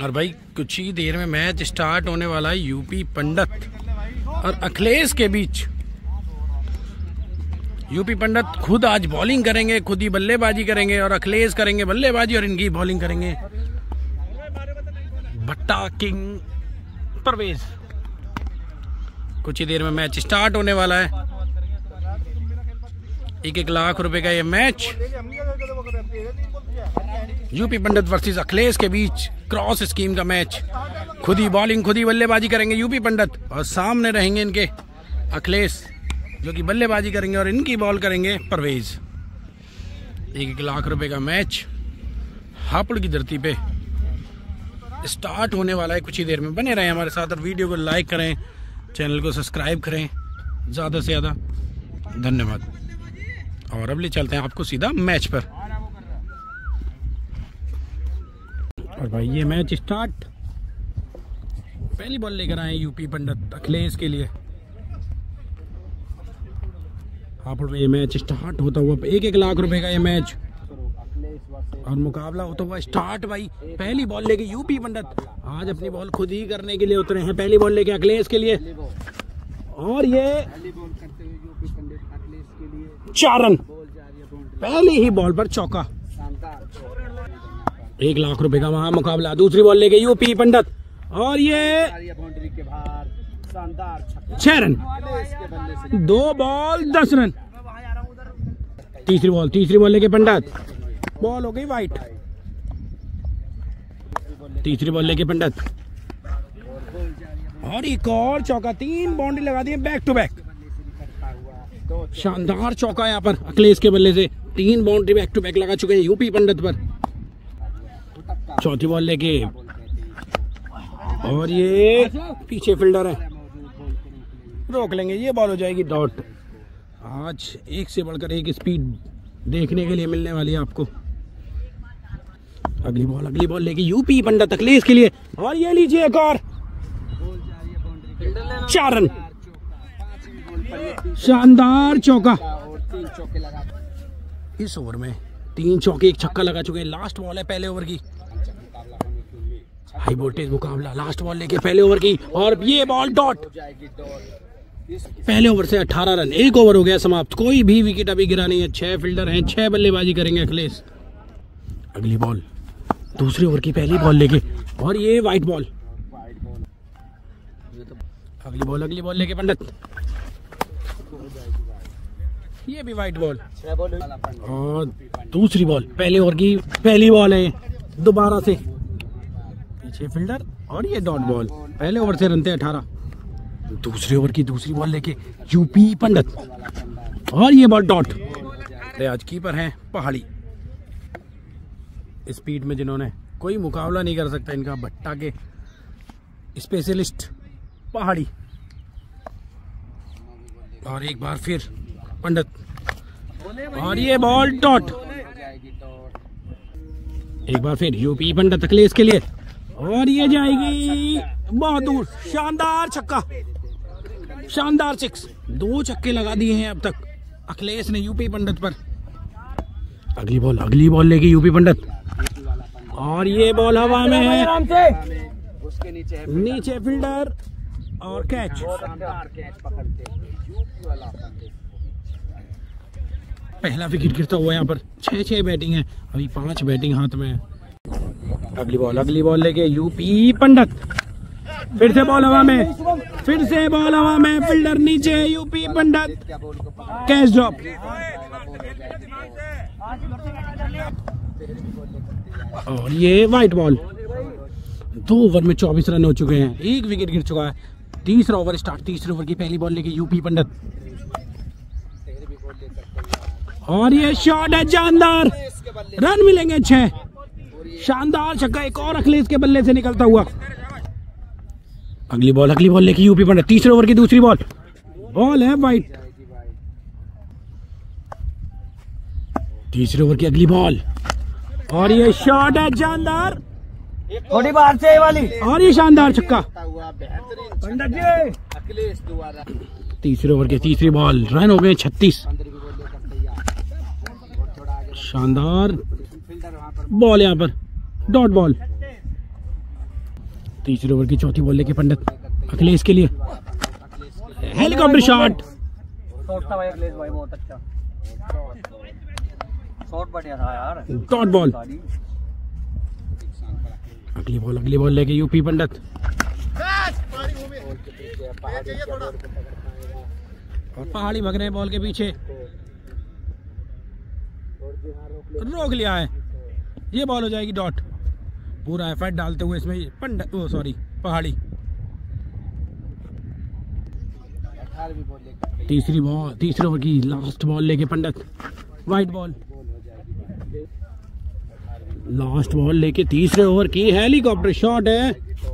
और भाई कुछ ही देर में मैच स्टार्ट होने वाला है यूपी पंडित और अखिलेश के बीच। यूपी पंडित खुद आज बॉलिंग करेंगे, खुद ही बल्लेबाजी करेंगे और अखिलेश करेंगे बल्लेबाजी और इनकी बॉलिंग करेंगे भट्टा किंग परवेज। कुछ ही देर में मैच स्टार्ट होने वाला है। 1-1 लाख रुपए का ये match UP Pandit versus Akhilesh के बीच, क्रॉस स्कीम का मैच। खुद ही बॉलिंग खुद ही बल्लेबाजी करेंगे यूपी पंडित और सामने रहेंगे इनके अखिलेश जो कि बल्लेबाजी करेंगे और इनकी बॉल करेंगे परवेज। 1-1 लाख रुपए का मैच हापुड़ की धरती पे स्टार्ट होने वाला है। कुछ ही देर में बने रहें हमारे साथ और वीडियो को लाइक करें, चैनल को सब्सक्राइब करें ज़्यादा से ज़्यादा। धन्यवाद। और अब ले चलते हैं आपको सीधा मैच पर। और भाई ये मैच स्टार्ट, पहली बॉल लेकर आए यूपी पंडित अखिलेश के लिए। हापुड़ में ये मैच स्टार्ट होता हुआ 1-1 लाख रुपए का ये मैच और मुकाबला होता हुआ स्टार्ट। भाई पहली बॉल लेके यूपी पंडित आज अपनी बॉल खुद ही करने के लिए उतरे हैं। पहली बॉल लेके अखिलेश के लिए और ये 4 रन, पहली ही बॉल पर चौका। 1 लाख रुपए का वहां मुकाबला। दूसरी बॉल लेके यूपी पंडित और ये 6 रन, 2 बॉल 10 रन। तीसरी बॉल लेके पंडित, बॉल हो गई वाइट। तीसरी बॉल लेके पंडित और एक और चौका। 3 बाउंड्री लगा दिए बैक टू बैक। शानदार चौका यहाँ पर अखिलेश के बल्ले से। 3 बाउंड्री बैक टू बैक लगा चुके हैं यूपी पंडित पर। चौथी बॉल लेके और ये पीछे फील्डर है, रोक लेंगे, ये बॉल हो जाएगी डॉट। आज एक से बढ़कर एक स्पीड देखने के लिए मिलने वाली है आपको। अगली बॉल लेके यूपी पंडित अखिलेश के लिए और ये लीजिए एक और 4 रन, शानदार चौका। इस ओवर में 3 चौके 1 छक्का लगा चुके हैं। लास्ट बॉल है पहले ओवर की, हाई वोल्टेज मुकाबला। लास्ट बॉल लेके पहले ओवर की और ये बॉल डॉट। पहले ओवर से 18 रन, 1 ओवर हो गया समाप्त। कोई भी विकेट अभी गिरा नहीं है। 6 फील्डर हैं, 6 बल्लेबाजी करेंगे अखिलेश। अगली बॉल दूसरे ओवर की पहली बॉल लेके और ये वाइट बॉल। अगली बॉल लेके पंडित, ये भी वाइट बॉल। और दूसरी बॉल पहले ओवर की पहली बॉल है, दोबारा से पीछे फील्डर और ये डॉट बॉल। पहले ओवर से रन थे 18। दूसरे ओवर की दूसरी बॉल लेके यूपी पंडित और ये बॉल डॉट। आज कीपर हैं पहाड़ी, स्पीड में जिन्होंने कोई मुकाबला नहीं कर सकता इनका, भट्टा के स्पेशलिस्ट पहाड़ी। और एक बार फिर पंडित और ये बॉल डॉट। एक बार फिर यूपी पंडित अखिलेश के लिए और ये जाएगी बहुत दूर। शानदार छक्का, शानदार 6। 2 छक्के लगा दिए हैं अब तक अखिलेश ने यूपी पंडित पर। अगली बॉल लेके यूपी पंडित और ये बॉल हवा में है, नीचे फील्डर और कैच। पहला विकेट गिरता हुआ यहाँ पर। 6 बैटिंग है, अभी 5 बैटिंग हाथ में है। अगली बॉल लेके यूपी पंडित, फिर से बॉल हवा में, फील्डर नीचे, यूपी पंडित कैच ड्रॉप। और ये वाइट बॉल। 2 ओवर में 24 रन हो चुके हैं, 1 विकेट गिर चुका है। तीसरा ओवर स्टार्ट। तीसरे ओवर की पहली बॉल लेके यूपी पंडित और ये शॉट है जानदार, रन मिलेंगे 6। शानदार छक्का, एक और अखिलेश के बल्ले से निकलता हुआ। अगली बॉल लेके यूपी पंडित। तीसरे ओवर की दूसरी बॉल है वाइट। तीसरे ओवर की अगली बॉल और ये शॉट है जानदार, थोड़ी बाहर से वाली और ये शानदार छक्का। तीसरे ओवर के तीसरी बॉल, रन हो गए 36। शानदार बॉल यहाँ पर, डॉट बॉल। तीसरे ओवर की चौथी बॉल लेके पंडित अखिलेश के लिए हेलीकॉप्टर शॉट। शॉट था भाई अखिलेश भाई, बहुत अच्छा शॉट, बढ़िया था यार। Dot ball. अगली बॉल लेके यूपी पंडित और पहाड़ी भग रहे हैं बॉल के पीछे, रोक लिया है। ये बॉल हो जाएगी डॉट। पूरा एफर्ट डालते हुए इसमें पंडित पहाड़ी। तीसरे ओवर की लास्ट बॉल लेके Pandit wide ball. Last ball लेके तीसरे ओवर की हेलीकॉप्टर शॉट है।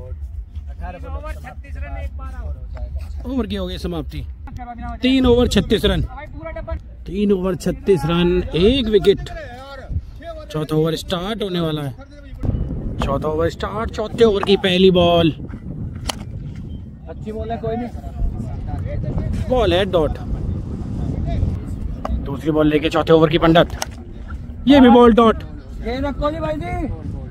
ओवर की हो गई समाप्ति। 3 over 36 run. 3 over 36 run, 1 wicket. चौथा ओवर स्टार्ट होने वाला है। चौथा ओवर स्टार्ट। चौथे ओवर की पहली बॉल। अच्छी बॉल है, कोई नहीं, बॉल है डॉट। दूसरी बॉल लेके चौथे ओवर की पंडित, ये भी बॉल डॉट। भाई जी।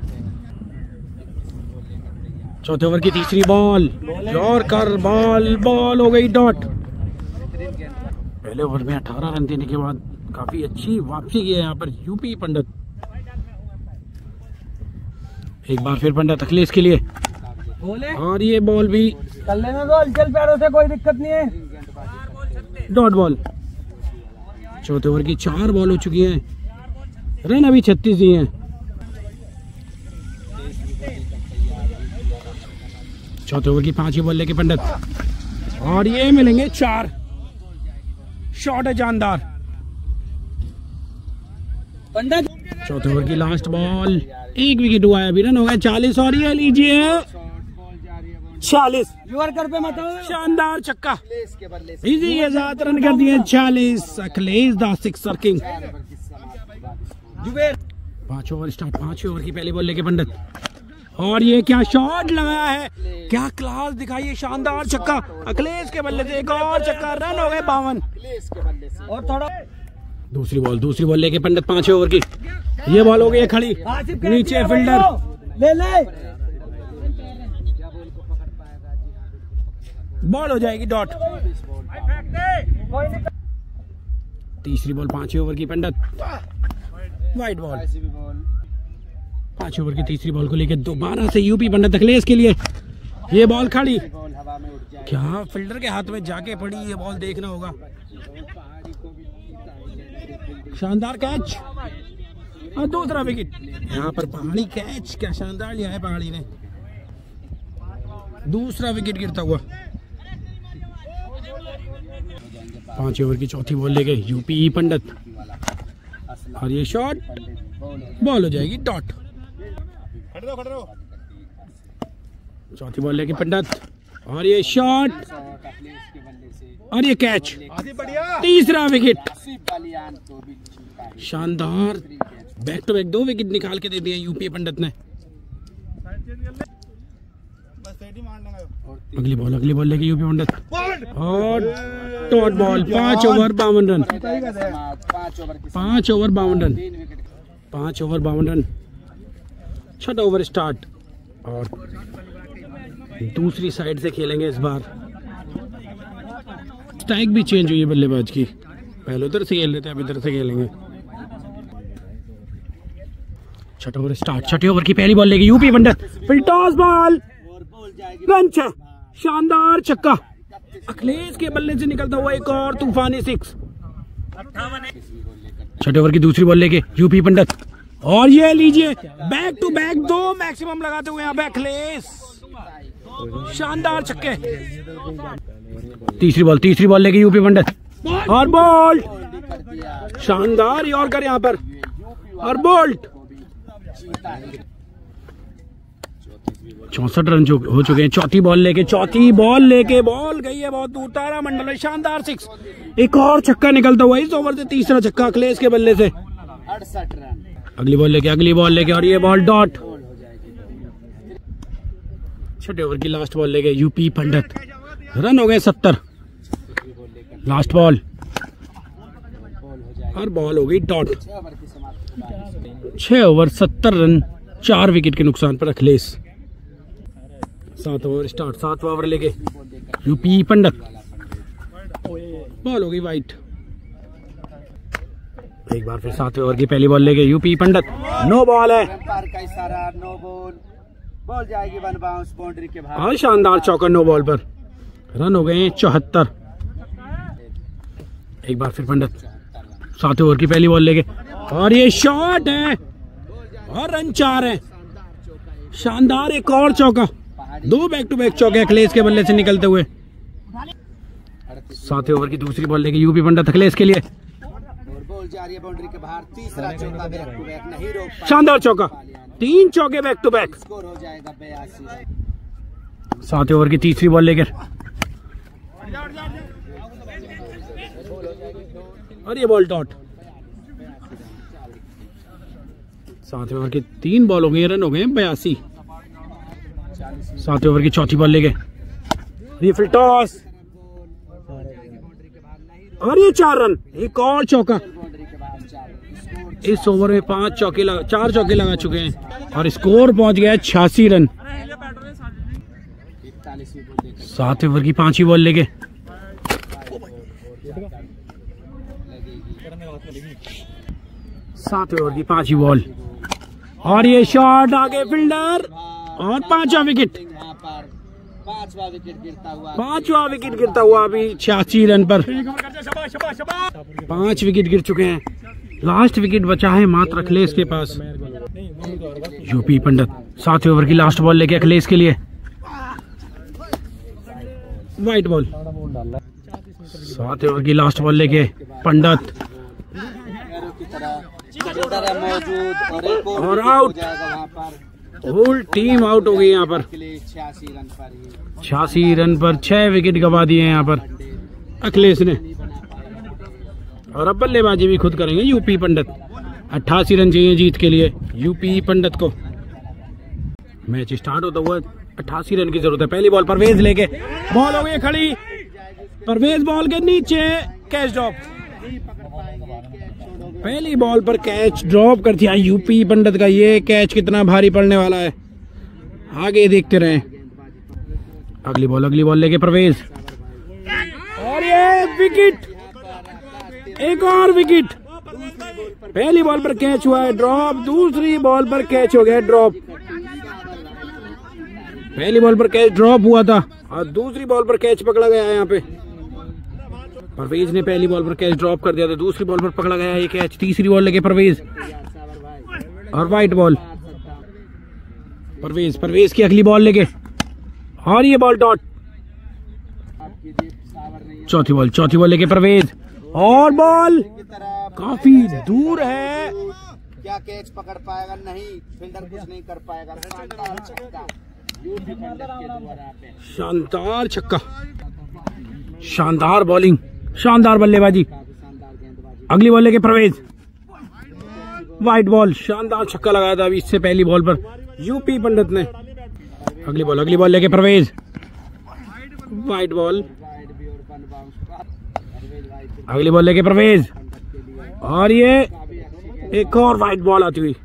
चौथे ओवर की तीसरी बॉल, यॉर्कर बॉल हो गई डॉट। पहले ओवर में 18 रन देने के बाद काफी अच्छी वापसी की है यहाँ पर यूपी पंडित। एक बार फिर पंडित अखिलेश के लिए और ये बॉल भी कर लेना गोल, चल पैरों से, कोई दिक्कत नहीं है। Dot ball. चौथे ओवर की 4 बॉल हो चुकी हैं, रन अभी 36 ही हैं। चौथे ओवर की 5 बॉल लेके पंडित और ये मिलेंगे 4। शॉट है जानदार पंडित। चौथे ओवर की लास्ट बॉल, 1 विकेट हुआ है, अभी रन हो गए 40 और ये लीजिए 40। यॉर्कर पे मत आओ। शानदार छक्का, इजी के साथ रन कर दिए 40। Akhilesh the sixer king. 5 over start. 5 over की पहली बॉल लेके पंडित और ये क्या शॉट लगाया है, क्या क्लास दिखाई है। शानदार छक्का अखिलेश के बल्ले से, एक और छक्का, रन हो गए 52। और थोड़ा दूसरी बॉल लेके पंडित 5 ओवर की, ये बॉल हो गई है खड़ी, नीचे फील्डर ले बॉल हो जाएगी डॉट। तीसरी बॉल 5 ओवर की पंडित, वाइट बॉल। 5 ओवर की तीसरी बॉल को लेकर दोबारा से यूपी पंडित अखिलेश के लिए, ये बॉल खड़ी, क्या फील्डर के हाथ में जाके पड़ी ये बॉल, देखना होगा। शानदार कैच और दूसरा विकेट। यहाँ पर पहाड़ी कैच, क्या शानदार लिया है पहाड़ी ने। दूसरा विकेट गिरता हुआ। 5 ओवर की चौथी बॉल ले गए यूपी पंडित और ये शॉट, बॉल हो जाएगी डॉट। चौथी बॉल लेके पंडित और ये शॉट और ये कैच, तीसरा विकेट। शानदार, बैक टू बैक 2 विकेट निकाल के दे दिए यूपी पंडित ने। अगली बॉल लेके यूपी पंडित और dot ball. 5 over 52 run. 5 over 52 run. 5 over 52 run. छठा ओवर स्टार्ट और दूसरी साइड से खेलेंगे इस बार। स्ट्राइक भी चेंज हुई है बल्लेबाज की, पहले उधर से खेल रहे थे, अब इधर से खेलेंगे। छठा ओवर स्टार्ट। छठे ओवर की पहली बॉल लेगी यूपी पंडित, फिर टॉस बॉल, रन 6, शानदार छक्का। अखिलेश के बल्ले से निकलता हुआ एक और तूफानी 6। छठे ओवर की दूसरी बॉल लेके यूपी पंडित और ये लीजिए बैक टू बैक 2 मैक्सिमम लगाते हुए यहाँ पे अखिलेश, शानदार छक्के। तीसरी बॉल लेके यूपी पंडित और बोल्ट, शानदार यॉर्कर यहाँ पर और बोल्ट। 64 रन हो चुके हैं। चौथी बॉल लेके बॉल गई है बहुत दूर, तारा मंडल, शानदार 6। एक और छक्का निकलता हुआ इस ओवर से, तीसरा छक्का अखिलेश के बल्ले से। 68 रन। अगली बॉल लेके और ये बॉल डॉट। छठे ओवर की लास्ट बॉल लेके यूपी पंडित, रन हो गए 70। लास्ट बॉल और बॉल हो गई डॉट। 6 ओवर 70 रन, 4 विकेट के नुकसान पर अखिलेश। 7 ओवर स्टार्ट, 7 ओवर लेके यूपी पंडित। बॉल हो गई वाइट। एक बार फिर 7 ओवर की पहली बॉल लेके यूपी पंडित। नो बॉल है, का इशारा, नो बॉल, बॉल जाएगी वन बाउंस बाउंड्री के बाहर। और शानदार चौका नो बॉल पर। रन हो गए 74। एक बार फिर पंडित 7 ओवर की पहली बॉल लेके, और ये शॉट है और रन 4 है। शानदार एक और चौका, 2 बैक टू बैक चौके अखिलेश के बल्ले से निकलते हुए। 7 ओवर की दूसरी बॉल लेके यूपी पंडित अखिलेश के लिए, बॉल जा रही है बाउंड्री के बाहर। तीसरा चौका बैक टू बैक, नहीं रोक पाए। शानदार चौका, 3 चौके बैक टू बैक। स्कोर हो जाएगा 82। 7 ओवर की तीसरी बॉल लेकर, और ये बॉल डॉट। 7 ओवर की 3 बॉल हो गई, रन हो गए 82। 7 ओवर की चौथी बॉल लेके, ये फिर टॉस, और ये 4 रन। एक और चौका। इस ओवर में 4 चौके लगा चुके हैं और स्कोर पहुंच गया 86 रन। 7 ओवर की 5वीं बॉल लेके, सात ओवर की 5वीं बॉल, और ये शॉट आगे फील्डर, और 5वां विकेट। 5वां विकेट गिरता हुआ अभी 86 रन पर। 5 विकेट गिर चुके हैं। लास्ट विकेट बचा है मात्र अखिलेश के पास। यूपी पंडित 7 ओवर की लास्ट बॉल लेके अखिलेश के लिए, वाइट बॉल। 7 ओवर की लास्ट बॉल लेके पंडित, और आउट। होल टीम आउट हो गई यहाँ पर। 86 रन पर 6 विकेट गवा दिए यहाँ पर अखिलेश ने। और अब बल्लेबाजी भी खुद करेंगे यूपी पंडित। 88 रन चाहिए जीत के लिए यूपी पंडित को। मैच स्टार्ट होता हुआ 88 रन की जरूरत है। पहली बॉल परवेज लेके, बॉल हो गई खड़ी, परवेज बॉल के नीचे, कैच ड्रॉप। पहली बॉल पर कैच ड्रॉप कर दिया यूपी पंडित का। ये कैच कितना भारी पड़ने वाला है, आगे देखते रहें। अगली बॉल लेके परवेज, और ये विकेट, एक और विकेट। पहली बॉल पर कैच हुआ है ड्रॉप, दूसरी बॉल पर कैच हो गया ड्रॉप। पहली बॉल पर कैच ड्रॉप हुआ था और दूसरी बॉल पर कैच पकड़ा गया है। यहाँ पे परवेज ने पहली बॉल पर कैच ड्रॉप कर दिया था, दूसरी बॉल पर पकड़ा गया है ये कैच। तीसरी बॉल लेके परवेज, और वाइट बॉल। परवेज की अगली बॉल लेके, और ये बॉल डॉट। चौथी बॉल लेके परवेज, और बॉल काफी दूर है। क्या कैच पकड़ पाएगा? नहीं, फील्डर कुछ नहीं कर पाएगा। शानदार छक्का, शानदार बॉलिंग, शानदार बल्लेबाजी। अगली बॉल लेके परवेज, वाइट बॉल। शानदार छक्का लगाया था अभी इससे पहली बॉल पर यूपी पंडित ने। अगली बॉल लेके परवेज, वाइट बॉल। अगली बॉल लेके परवेज, और ये एक और वाइट बॉल आती हुई।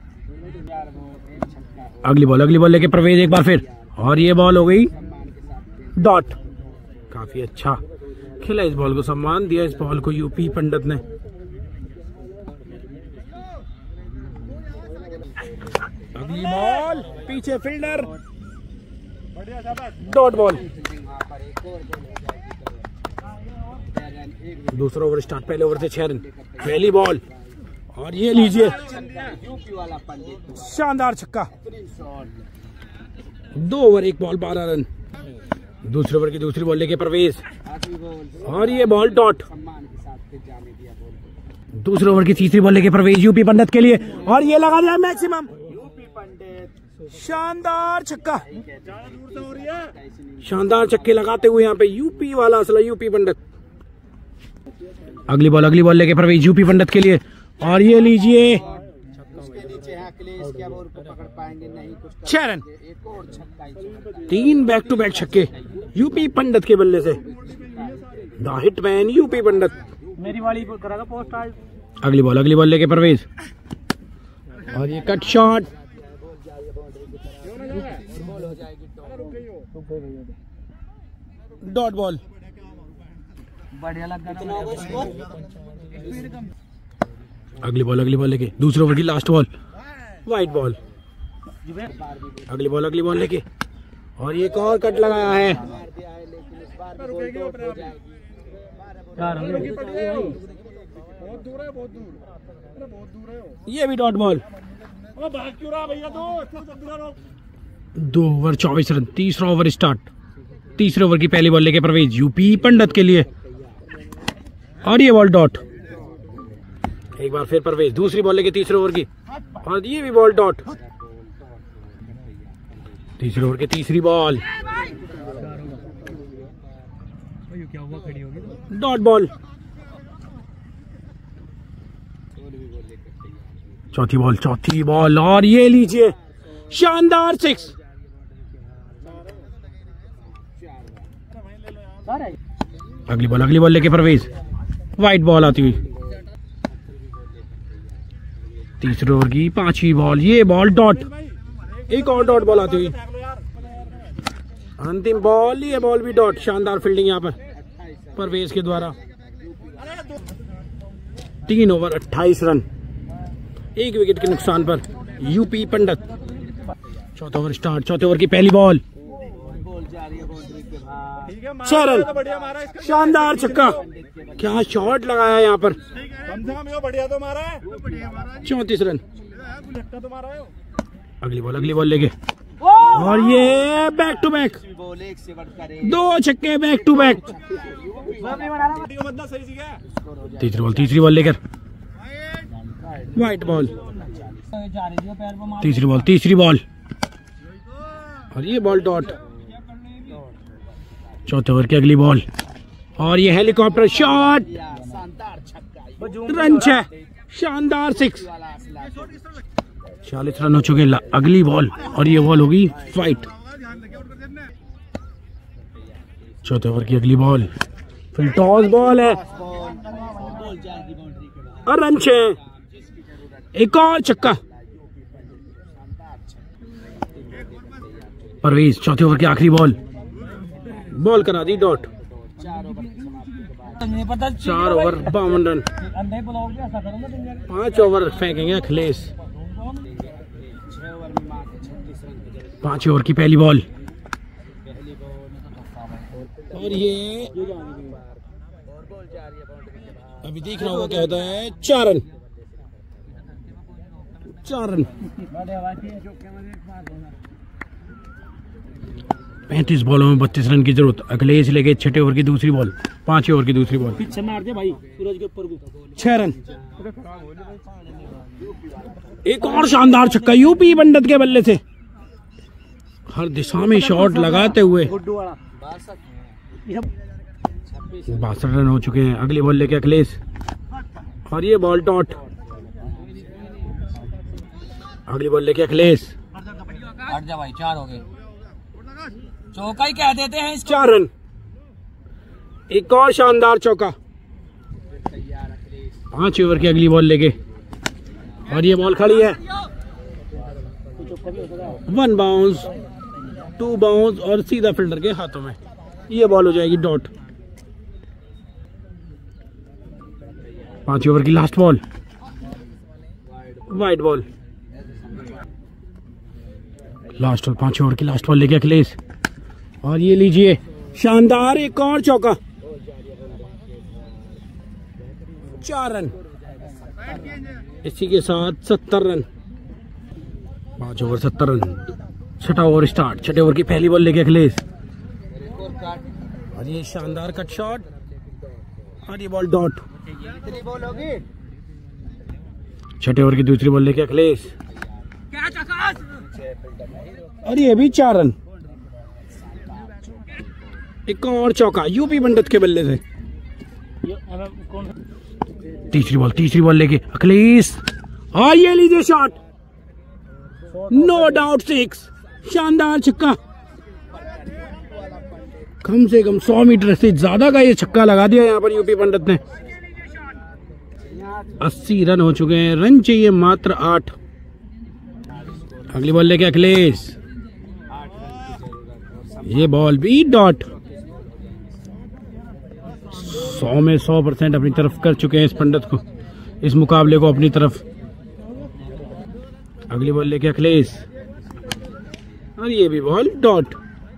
अगली बॉल लेके परवेज एक बार फिर, और ये बॉल हो गई डॉट। काफी अच्छा खेला, इस बॉल को सम्मान दिया इस बॉल को यूपी पंडित ने। अगली बॉल पीछे फील्डर, डॉट बॉल। दूसरा ओवर स्टार्ट, पहले ओवर से 6 रन। पहली बॉल, और ये लीजिए शानदार छक्का। 2 ओवर 1 बॉल 12 रन। दूसरे ओवर की दूसरी बॉल लेके परवेज, और ये बॉल डॉट। दूसरे ओवर की तीसरी बॉल लेके परवेज यूपी पंडित के लिए, और ये लगा दिया मैक्सिमम। शानदार छक्का, शानदार छक्के लगाते हुए यहाँ पे यूपी वाला असला यूपी पंडित। अगली बॉल लेके परवेज यूपी पंडित के लिए, और ये लीजिए 6 रन। 3 बैक टू बैक छक्के यूपी पंडित के बल्ले से। The hitman UP Pandit. मेरी वाली करेगा पोस्ट आज। अगली बॉल लेके परवेज, और ये कट शॉट। Dot ball. बढ़िया लग गया। अगली बॉल लेके दूसरे ओवर की लास्ट बॉल, वाइट बॉल। अगली बॉल लेके और ये एक और कट लगाया है। ये भी डॉट बॉल। 2 ओवर 24 रन, तीसरा ओवर स्टार्ट। तीसरे ओवर की पहली बॉल लेके परवेज यूपी पंडित के लिए और ये बॉल डॉट। एक बार फिर परवेज दूसरी बॉल लेके तीसरे ओवर की और ये भी बॉल डॉट। तीसरे ओवर की तीसरी बॉल, डॉट बॉल। चौथी बॉल और ये लीजिए शानदार 6। अगली बॉल लेके परवेज, वाइट बॉल आती हुई। तीसरे ओवर की 5वीं बॉल, ये बॉल डॉट। एक और डॉट बॉल आती हुई। अंतिम बॉल, ये बॉल भी डॉट। शानदार फील्डिंग यहाँ पर परवेज के द्वारा। 3 ओवर 28 रन, 1 विकेट के नुकसान पर यूपी पंडित। चौथा ओवर स्टार्ट। चौथे ओवर की पहली बॉल, 6 रन। शानदार छक्का, क्या शॉट लगाया यहाँ पर। 34 रन। अगली बॉल लेके और ये बैक टू बैक, 2 छक्के बैक टू बैक। तीसरी बॉल लेकर वाइट बॉल। तीसरी बॉल और ये बॉल डॉट। चौथे ओवर की अगली बॉल और ये हेलीकॉप्टर शॉट, रन 6। शानदार 6। 40 रन हो चुके। अगली बॉल और ये बॉल होगी फाइट। चौथे ओवर की अगली बॉल, फिर टॉस बॉल है और रन 6। एक और छक्का। परवेज चौथे ओवर की आखिरी बॉल करा दी डॉट। 4 over 52 run. 5 ओवर फेंकेंगे अखिलेश। 5 ओवर की पहली बॉल और ये अभी देख रहा होगा क्या होता है। 4 रन। 35 बॉलों में 32 रन की जरूरत। अखिलेश लेके छठे ओवर की दूसरी बॉल, 5वें ओवर की दूसरी बॉल। पीछे मार दे भाई सूरज के ऊपर को। 6 रन। एक और शानदार छक्का यूपी पंडित के बल्ले से, हर दिशा में शॉट लगाते हुए। 62 रन हो चुके हैं। अगली बॉल लेके अखिलेश और ये बॉल डॉट। अगली बॉल लेके अखिलेश। हट जा भाई, 4 हो गए। चौका ही कह देते हैं। 4 रन। एक और शानदार चौका। 5 ओवर की अगली बॉल लेके और ये बॉल खड़ी है। 1 बाउंस, 2 बाउंस और सीधा फील्डर के हाथों में। ये बॉल हो जाएगी डॉट। 5 ओवर की last ball, wide ball. Last और 5 ओवर की लास्ट बॉल लेके अखिलेश और ये लीजिए शानदार एक और चौका। 4 रन। इसी के साथ 70 रन। 5 over 70 run. छठा ओवर स्टार्ट। छठे ओवर की पहली बॉल लेके अखिलेश और ये शानदार कट शॉट और ये बॉल डॉट। छठे ओवर की दूसरी बॉल लेके अखिलेश और ये भी 4 रन। एक और चौका यूपी पंडित के बल्ले से। तीसरी बॉल लेके अखिलेश और ये लीजिए शॉट, नो डाउट 6। शानदार छक्का। कम से कम 100 मीटर से ज्यादा का ये छक्का लगा दिया यहाँ पर यूपी पंडित ने। 80 रन हो चुके हैं। रन चाहिए मात्र 8। अगली बॉल लेके अखिलेश ये बॉल भी डॉट। 100 में 100% अपनी तरफ कर चुके हैं इस पंडित को, इस मुकाबले को अपनी तरफ। अगली बॉल लेके अखिलेश और ये भी बॉल डॉट।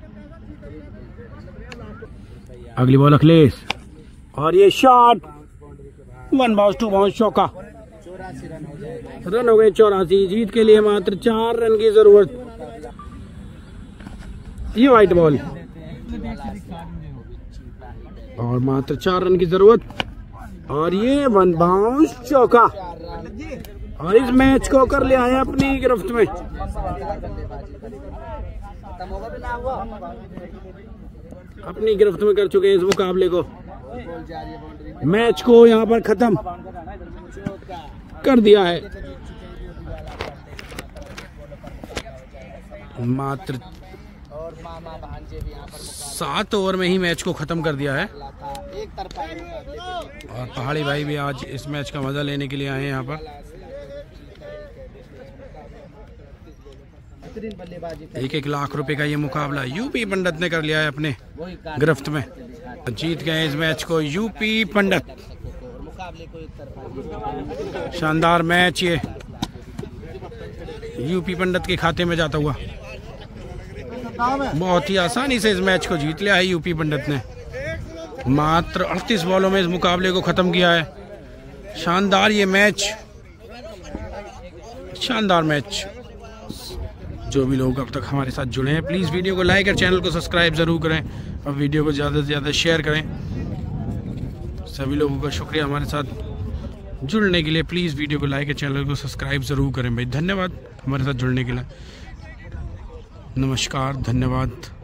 अगली बॉल अखिलेश और ये शॉट। 1 बाउंस 2 बाउंस चौका। रन हो गए 84। जीत के लिए मात्र 4 रन की जरूरत। ये वाइट बॉल और मात्र 4 रन की जरूरत और ये 1 बाउंस चौका। और इस मैच को कर ले आए अपनी गिरफ्त में। अपनी गिरफ्त में कर चुके हैं इस मुकाबले को। मैच को यहाँ पर खत्म कर दिया है। मात्र 7 ओवर में ही मैच को खत्म कर दिया है। और पहाड़ी भाई भी आज इस मैच का मजा लेने के लिए आए हैं यहाँ पर। 1-1 लाख रुपए का ये मुकाबला यूपी पंडित ने कर लिया है अपने गिरफ्त में। जीत गए इस मैच को यूपी पंडित। शानदार मैच ये यूपी पंडित के खाते में जाता हुआ। बहुत ही आसानी से इस मैच को जीत लिया है यूपी पंडित ने। मात्र 38 बॉलों में इस मुकाबले को खत्म किया है। शानदार ये मैच, शानदार मैच। जो भी लोग अब तक हमारे साथ जुड़े हैं प्लीज़ वीडियो को लाइक और चैनल को सब्सक्राइब ज़रूर करें और वीडियो को ज़्यादा से ज़्यादा शेयर करें। सभी लोगों का शुक्रिया हमारे साथ जुड़ने के लिए। प्लीज़ वीडियो को लाइक और चैनल को सब्सक्राइब ज़रूर करें भाई। धन्यवाद हमारे साथ जुड़ने के लिए। नमस्कार, धन्यवाद।